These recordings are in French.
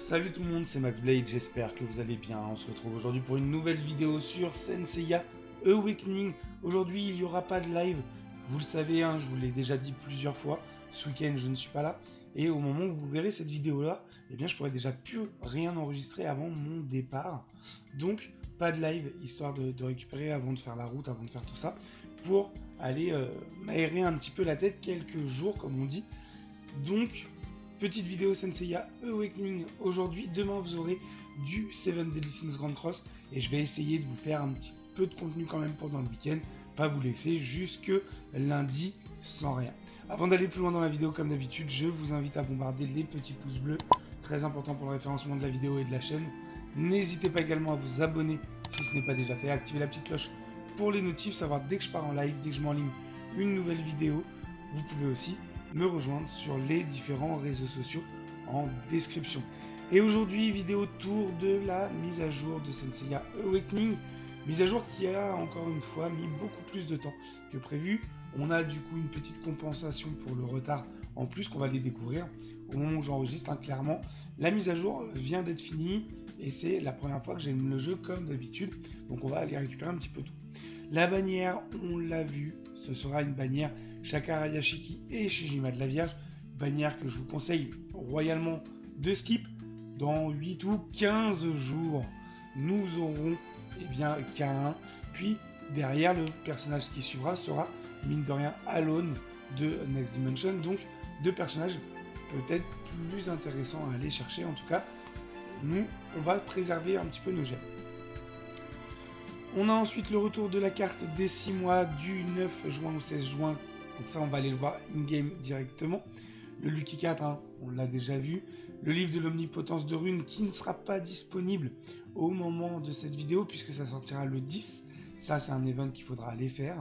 Salut tout le monde, c'est Max Blade, j'espère que vous allez bien. On se retrouve aujourd'hui pour une nouvelle vidéo sur Saint Seiya Awakening. Aujourd'hui, il n'y aura pas de live, vous le savez, hein, je vous l'ai déjà dit plusieurs fois. Ce week-end, je ne suis pas là. Et au moment où vous verrez cette vidéo-là, eh bien, je pourrais déjà plus rien enregistrer avant mon départ. Donc, pas de live, histoire de récupérer avant de faire la route, avant de faire tout ça, pour aller m'aérer un petit peu la tête quelques jours, comme on dit. Donc, petite vidéo Saint Seiya Awakening aujourd'hui. Demain, vous aurez du Seven Deadly Sins Grand Cross. Et je vais essayer de vous faire un petit peu de contenu quand même pendant le week-end. Pas vous laisser jusque lundi sans rien. Avant d'aller plus loin dans la vidéo, comme d'habitude, je vous invite à bombarder les petits pouces bleus. Très important pour le référencement de la vidéo et de la chaîne. N'hésitez pas également à vous abonner si ce n'est pas déjà fait. Activez la petite cloche pour les notifs, savoir dès que je pars en live, dès que je mets en ligne une nouvelle vidéo. Vous pouvez aussi me rejoindre sur les différents réseaux sociaux en description. Et aujourd'hui, vidéo tour de la mise à jour de Saint Seiya Awakening. Mise à jour qui a encore une fois mis beaucoup plus de temps que prévu. On a du coup une petite compensation pour le retard en plus qu'on va les découvrir au moment où j'enregistre. Hein, clairement, la mise à jour vient d'être finie et c'est la première fois que j'aime le jeu comme d'habitude. Donc on va aller récupérer un petit peu tout. La bannière, on l'a vu, ce sera une bannière Chakra Yashiki et Shijima de la Vierge. Bannière que je vous conseille royalement de skip. Dans 8 ou 15 jours, nous aurons K1. Puis derrière, le personnage qui suivra sera, mine de rien, Alone de Next Dimension. Donc, deux personnages peut-être plus intéressants à aller chercher. En tout cas, nous, on va préserver un petit peu nos gemmes. On a ensuite le retour de la carte des 6 mois du 9 juin au 16 juin. Donc ça, on va aller le voir in-game directement. Le Lucky 4, hein, on l'a déjà vu. Le livre de l'omnipotence de runes qui ne sera pas disponible au moment de cette vidéo puisque ça sortira le 10. Ça, c'est un event qu'il faudra aller faire.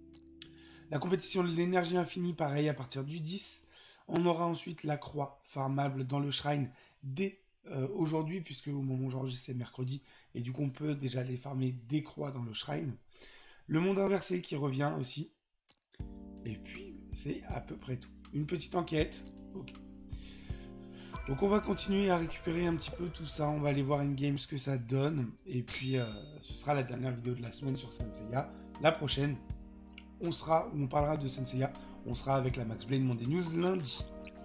La compétition de l'énergie infinie, pareil, à partir du 10. On aura ensuite la croix farmable dans le shrine dès aujourd'hui, puisque au moment où j'enregistre, c'est mercredi. Et du coup, on peut déjà aller farmer des croix dans le shrine. Le monde inversé qui revient aussi. Et puis, c'est à peu près tout. Une petite enquête. Ok. Donc, on va continuer à récupérer un petit peu tout ça. On va aller voir in-game ce que ça donne. Et puis, ce sera la dernière vidéo de la semaine sur Saint Seiya. La prochaine, on parlera de Saint Seiya. On sera avec la Max Blade Monday News lundi.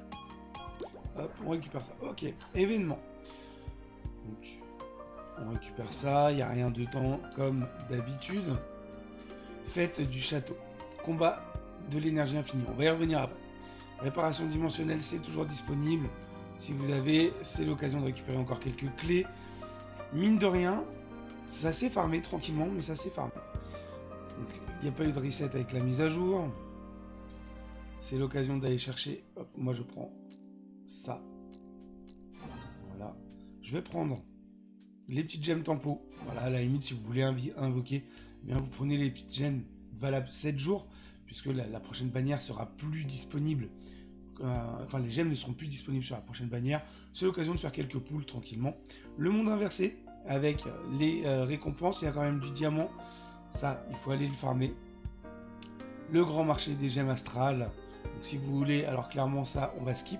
Hop, on récupère ça. Ok, événement. Donc, on récupère ça. Il n'y a rien de temps comme d'habitude. Fête du château. Combat de l'énergie infinie. On va y revenir après. Réparation dimensionnelle, c'est toujours disponible. Si vous avez, c'est l'occasion de récupérer encore quelques clés. Mine de rien, ça s'est farmé tranquillement, mais ça s'est farmé. Donc, il n'y a pas eu de reset avec la mise à jour. C'est l'occasion d'aller chercher. Hop, moi je prends ça. Voilà. Je vais prendre les petites gemmes tempo. Voilà, à la limite, si vous voulez invoquer, eh bien vous prenez les petites gemmes valables 7 jours, puisque la prochaine bannière sera plus disponible. Enfin, les gemmes ne seront plus disponibles sur la prochaine bannière. C'est l'occasion de faire quelques poules tranquillement. Le monde inversé, avec les récompenses, il y a quand même du diamant. Ça, il faut aller le farmer. Le grand marché des gemmes astrales. Donc, si vous voulez, alors clairement, ça, on va skip.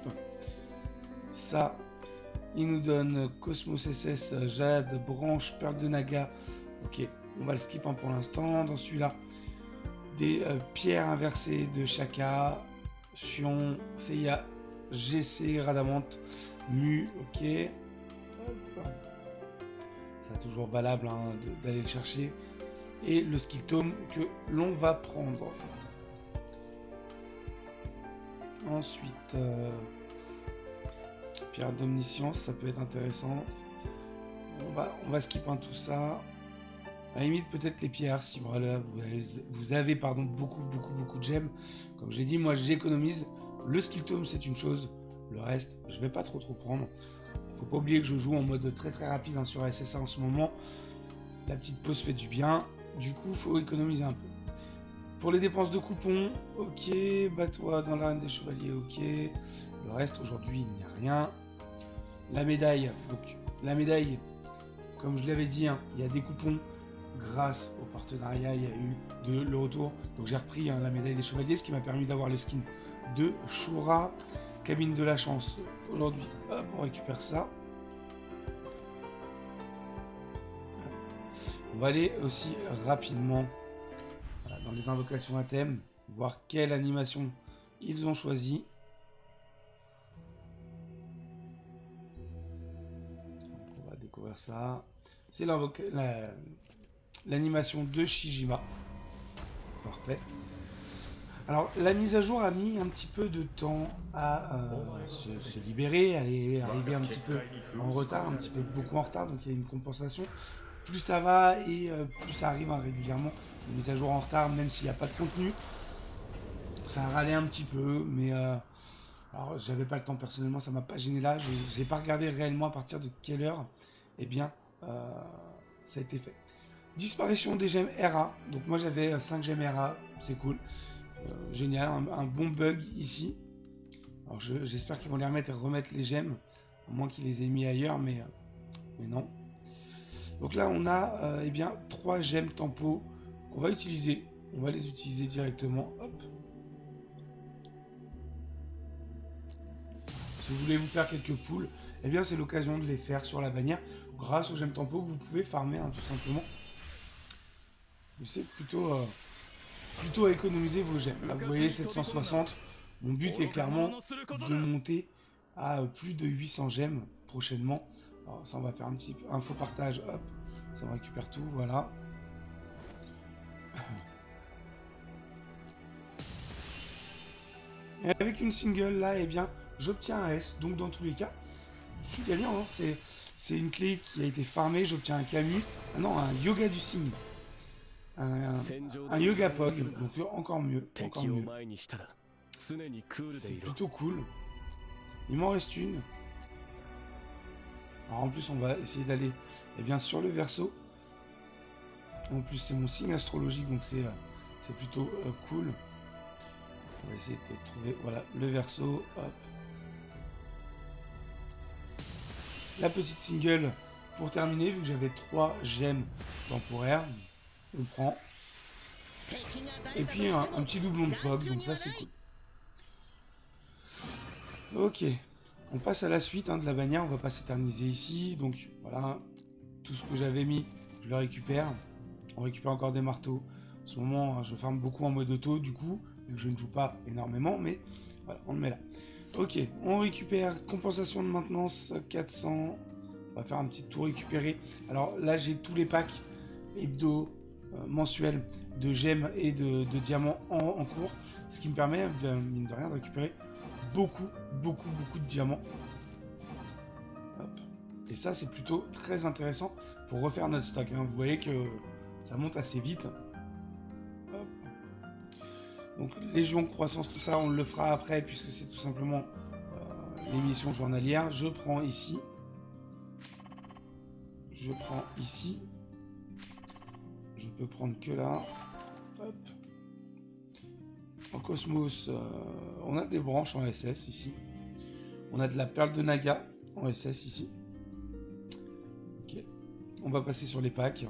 Ça, il nous donne Cosmos SS, Jade, Branche, Perle de Naga. Ok, on va le skip hein, pour l'instant. Dans celui-là, des pierres inversées de Shaka, Sion, Seiya, GC, Radamante, Mu, ok. C'est toujours valable hein, d'aller le chercher. Et le skill tome que l'on va prendre. Ensuite, pierre d'omniscience, ça peut être intéressant. On va skip hein, tout ça. À la limite, peut-être les pierres, si voilà, vous avez beaucoup de gemmes. Comme j'ai dit, moi j'économise. Le skill tome, c'est une chose. Le reste, je vais pas trop prendre. Faut pas oublier que je joue en mode très rapide hein, sur SSA en ce moment. La petite pause fait du bien. Du coup, faut économiser un peu. Pour les dépenses de coupons, ok. Bats-toi dans l'arène des chevaliers, ok. Le reste, aujourd'hui, il n'y a rien. La médaille. Donc, la médaille, comme je l'avais dit, hein, il y a des coupons. Grâce au partenariat, il y a eu le retour. Donc j'ai repris hein, la médaille des chevaliers, ce qui m'a permis d'avoir le skin de Shura, cabine de la chance. Aujourd'hui, hop, on récupère ça. va aller aussi rapidement dans les invocations à thème, voir quelle animation ils ont choisi. On va découvrir ça. C'est l'animation de Shijima. Parfait. Alors, la mise à jour a mis un petit peu de temps à se libérer, elle est arrivée un petit peu en retard, un petit peu beaucoup en retard, donc il y a une compensation. Plus ça va et plus ça arrive régulièrement. Les mises à jour en retard, même s'il n'y a pas de contenu. Ça a râlé un petit peu, mais alors j'avais pas le temps personnellement, ça m'a pas gêné là. J'ai pas regardé réellement à partir de quelle heure, eh bien, ça a été fait. Disparition des gemmes RA. Donc moi j'avais 5 gemmes RA, c'est cool. Génial, un bon bug ici. Alors j'espère qu'ils vont les remettre et remettre les gemmes, à moins qu'ils les aient mis ailleurs, mais non. Donc là on a eh bien 3 gemmes tempo qu'on va utiliser. On va les utiliser directement. Hop. Si vous voulez vous faire quelques poules, eh bien c'est l'occasion de les faire sur la bannière. Grâce aux gemmes tempo, vous pouvez farmer tout simplement. C'est plutôt à économiser vos gemmes. Là, vous voyez 760. Mon but est clairement de monter à plus de 800 gemmes prochainement. Alors ça, on va faire un faux partage. Hop, ça me récupère tout. Voilà. Et avec une single là, eh bien, j'obtiens un S. Donc dans tous les cas, je suis gagnant. Hein. C'est une clé qui a été farmée. J'obtiens un Camus. Ah non, un Yoga du Signe. Un Yoga Pog, donc encore mieux. C'est plutôt cool. Il m'en reste une. Alors en plus on va essayer d'aller sur le verso. En plus c'est mon signe astrologique, donc c'est plutôt cool. On va essayer de trouver voilà le verso. Hop. La petite single pour terminer, vu que j'avais 3 gemmes temporaires. On prend. Et puis un petit doublon de Pog, donc ça c'est cool. Ok, on passe à la suite de la bannière, on va pas s'éterniser ici. Donc voilà, tout ce que j'avais mis, je le récupère. On récupère encore des marteaux. En ce moment, je farme beaucoup en mode auto, du coup, vu que je ne joue pas énormément, mais voilà, on le met là. Ok, on récupère compensation de maintenance 400. On va faire un petit tour récupéré. Alors là, j'ai tous les packs hebdo, mensuels de gemmes et de diamants en cours, ce qui me permet, mine de rien, de récupérer beaucoup de diamants. Hop. Et ça, c'est plutôt très intéressant pour refaire notre stock. Hein. Vous voyez que ça monte assez vite. Hop. Donc, Légion, croissance, tout ça, on le fera après, puisque c'est tout simplement l'émission journalière. Je prends ici. Je prends ici. Je peux prendre que là. Hop. En Cosmos, on a des branches en SS ici. On a de la perle de Naga en SS ici. Ok. On va passer sur les packs.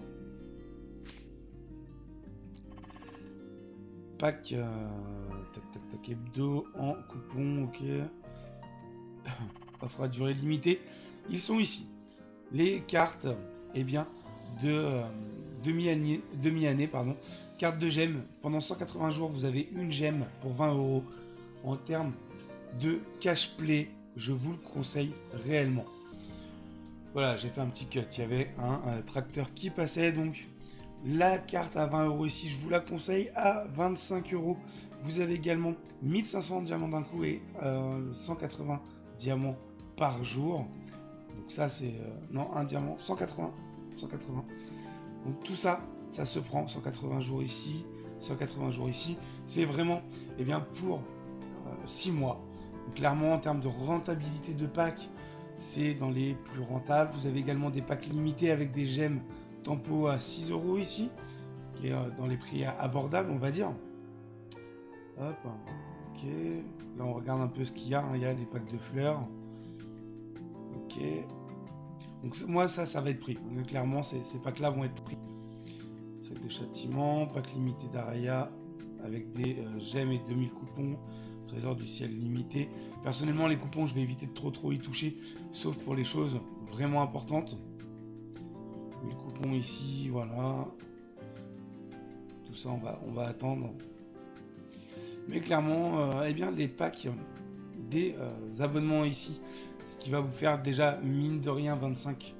Pack tac hebdo en coupon, ok. Offre à durée limitée. Ils sont ici. Les cartes, eh bien, de demi-année, pardon. Carte de gemmes. Pendant 180 jours, vous avez une gemme pour 20 €. En termes de cash play, je vous le conseille réellement. Voilà, j'ai fait un petit cut. Il y avait un tracteur qui passait, donc la carte à 20 € ici, je vous la conseille à 25 €. Vous avez également 1500 diamants d'un coup et 180 diamants par jour. Donc ça c'est... non, un diamant, 180. Donc tout ça, ça se prend 180 jours ici, 180 jours ici. C'est vraiment pour 6 mois. Donc, clairement, en termes de rentabilité de pack, c'est dans les plus rentables. Vous avez également des packs limités avec des gemmes tempo à 6 € ici, qui est dans les prix abordables, on va dire. Hop, ok. Là, on regarde un peu ce qu'il y a. Il y a les packs de fleurs. Ok. Donc moi, ça va être pris. Donc, clairement, ces packs-là vont être pris. Sac de châtiment, pack limité d'Araya avec des gemmes et 2000 coupons. Trésor du ciel limité. Personnellement, les coupons, je vais éviter de trop y toucher, sauf pour les choses vraiment importantes. 1000 coupons ici, voilà. Tout ça, on va attendre. Mais clairement, eh bien, les packs des abonnements ici, ce qui va vous faire déjà, mine de rien, 25,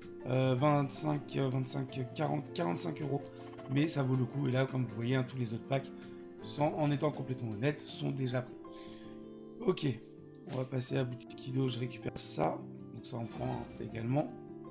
40, 45 euros. Mais ça vaut le coup. Et là, comme vous voyez, hein, tous les autres packs, en étant complètement honnête, sont déjà pris. Ok, on va passer à boutique Kido, je récupère ça. Donc ça, on prend également.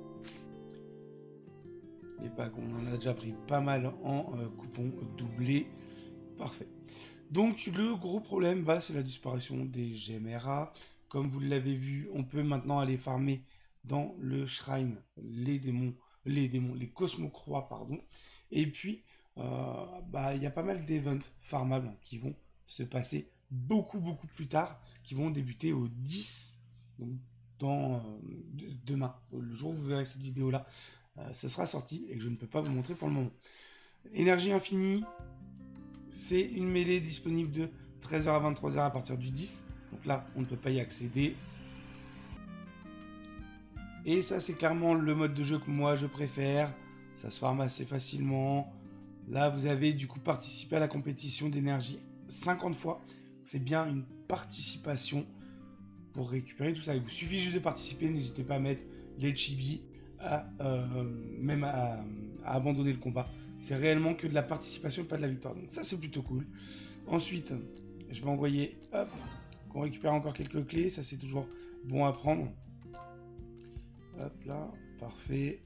Les packs, on en a déjà pris pas mal en coupons doublés. Parfait. Donc le gros problème, bah, c'est la disparition des GMRA. Comme vous l'avez vu, on peut maintenant aller farmer dans le shrine les cosmocroix, pardon. Et puis, bah, il y a pas mal d'events farmables qui vont se passer beaucoup plus tard, qui vont débuter au 10, donc demain, le jour où vous verrez cette vidéo là, ce sera sorti et que je ne peux pas vous montrer pour le moment. Énergie infinie, c'est une mêlée disponible de 13h à 23h à partir du 10, donc là on ne peut pas y accéder. Et ça, c'est clairement le mode de jeu que moi je préfère. Ça se farme assez facilement. Là, vous avez du coup participé à la compétition d'énergie 50 fois. C'est bien une participation pour récupérer tout ça. Il vous suffit juste de participer. N'hésitez pas à mettre les chibis, même à abandonner le combat. C'est réellement que de la participation et pas de la victoire. Donc ça, c'est plutôt cool. Ensuite, je vais envoyer, hop, qu'on récupère encore quelques clés. Ça, c'est toujours bon à prendre. Hop là, parfait.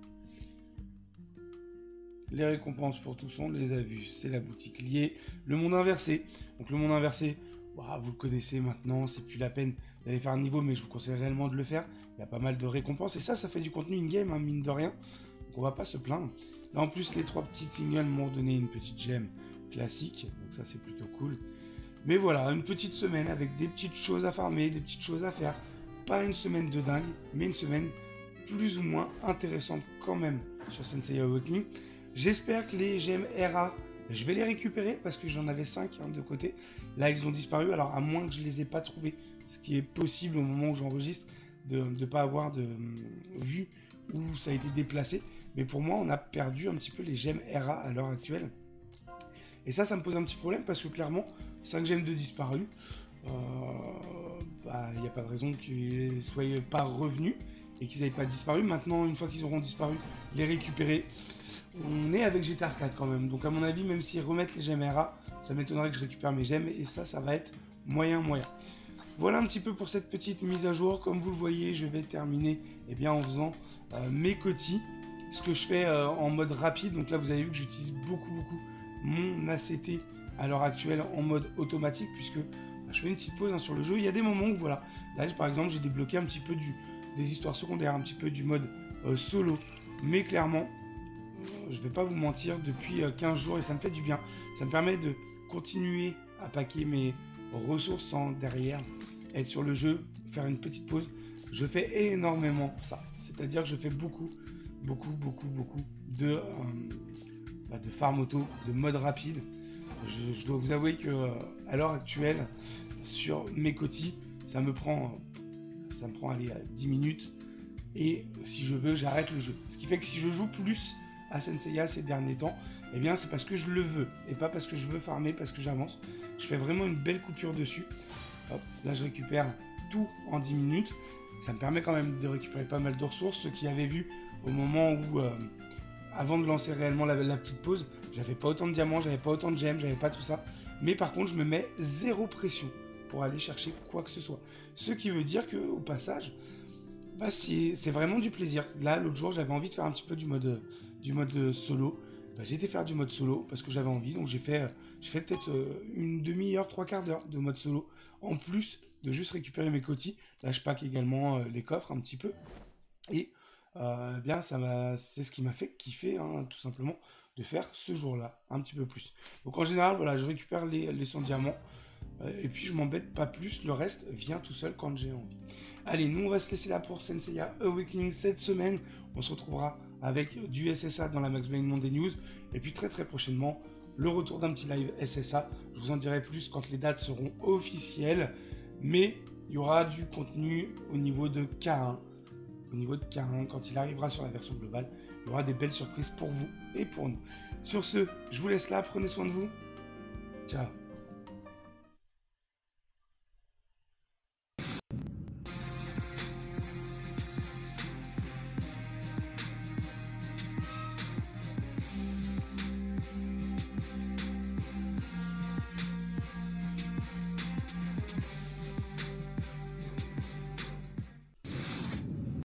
Les récompenses pour tous, on les a vues. C'est la boutique liée. Le monde inversé. Donc le monde inversé, bah, vous le connaissez maintenant. C'est plus la peine d'aller faire un niveau, mais je vous conseille réellement de le faire. Il y a pas mal de récompenses. Et ça fait du contenu in-game, hein, mine de rien. Donc on va pas se plaindre. Là en plus, les 3 petites singles m'ont donné une petite gemme classique. Donc ça, c'est plutôt cool. Mais voilà, une petite semaine avec des petites choses à farmer, des petites choses à faire. Pas une semaine de dingue, mais une semaine plus ou moins intéressante quand même sur Senseiya Awakening. J'espère que les gemmes RA, je vais les récupérer parce que j'en avais 5 de côté. Là, ils ont disparu. Alors, à moins que je les ai pas trouvés, ce qui est possible au moment où j'enregistre, de ne pas avoir de vue où ça a été déplacé. Mais pour moi, on a perdu un petit peu les gemmes RA à l'heure actuelle. Et ça me pose un petit problème parce que clairement, 5 gemmes de disparu, il n'y a pas de raison qu'ils ne soient pas revenus et qu'ils n'aient pas disparu. Maintenant, une fois qu'ils auront disparu, les récupérer. On est avec GTA 4 quand même. Donc à mon avis, même s'ils remettent les gemmes RA, ça m'étonnerait que je récupère mes gemmes. Et ça va être moyen. Voilà un petit peu pour cette petite mise à jour. Comme vous le voyez, je vais terminer en faisant mes cotis. Ce que je fais en mode rapide. Donc là, vous avez vu que j'utilise beaucoup mon ACT à l'heure actuelle en mode automatique. Puisque je fais une petite pause sur le jeu. Il y a des moments où voilà. Là, par exemple, j'ai débloqué un petit peu des histoires secondaires, un petit peu du mode solo. Mais clairement, je vais pas vous mentir, depuis 15 jours, et ça me fait du bien. Ça me permet de continuer à packer mes ressources sans derrière être sur le jeu, faire une petite pause. Je fais énormément ça. C'est-à-dire que je fais beaucoup de farm auto, de mode rapide. Je dois vous avouer que à l'heure actuelle, sur mes cotis, ça me prend allez, 10 minutes. Et si je veux, j'arrête le jeu. Ce qui fait que si je joue plus à Senseiya ces derniers temps, eh bien c'est parce que je le veux et pas parce que je veux farmer, parce que j'avance. Je fais vraiment une belle coupure dessus. Hop, là je récupère tout en 10 minutes. Ça me permet quand même de récupérer pas mal de ressources. Ceux qui avaient vu au moment où, avant de lancer réellement la petite pause, j'avais pas autant de diamants, j'avais pas autant de gemmes, j'avais pas tout ça. Mais par contre, je me mets zéro pression pour aller chercher quoi que ce soit. Ce qui veut dire que au passage, bah, c'est vraiment du plaisir. Là, l'autre jour, j'avais envie de faire un petit peu du mode solo. Bah, j'ai été faire du mode solo parce que j'avais envie. Donc j'ai fait peut-être une demi-heure, 3/4 d'heure de mode solo. En plus de juste récupérer mes cotis. Là, je pack également les coffres un petit peu. Et bien, c'est ce qui m'a fait kiffer, hein, tout simplement, de faire ce jour-là un petit peu plus. Donc en général, voilà, je récupère les 100 diamants. Et puis je m'embête pas plus, le reste vient tout seul quand j'ai envie. Allez, nous on va se laisser là pour Senseiya Awakening cette semaine. On se retrouvera avec du SSA dans la Max Blade Monday News. Et puis très prochainement, le retour d'un petit live SSA. Je vous en dirai plus quand les dates seront officielles. Mais il y aura du contenu au niveau de K1 au niveau de Cain, quand il arrivera sur la version globale, il y aura des belles surprises pour vous et pour nous. Sur ce, je vous laisse là, prenez soin de vous. Ciao.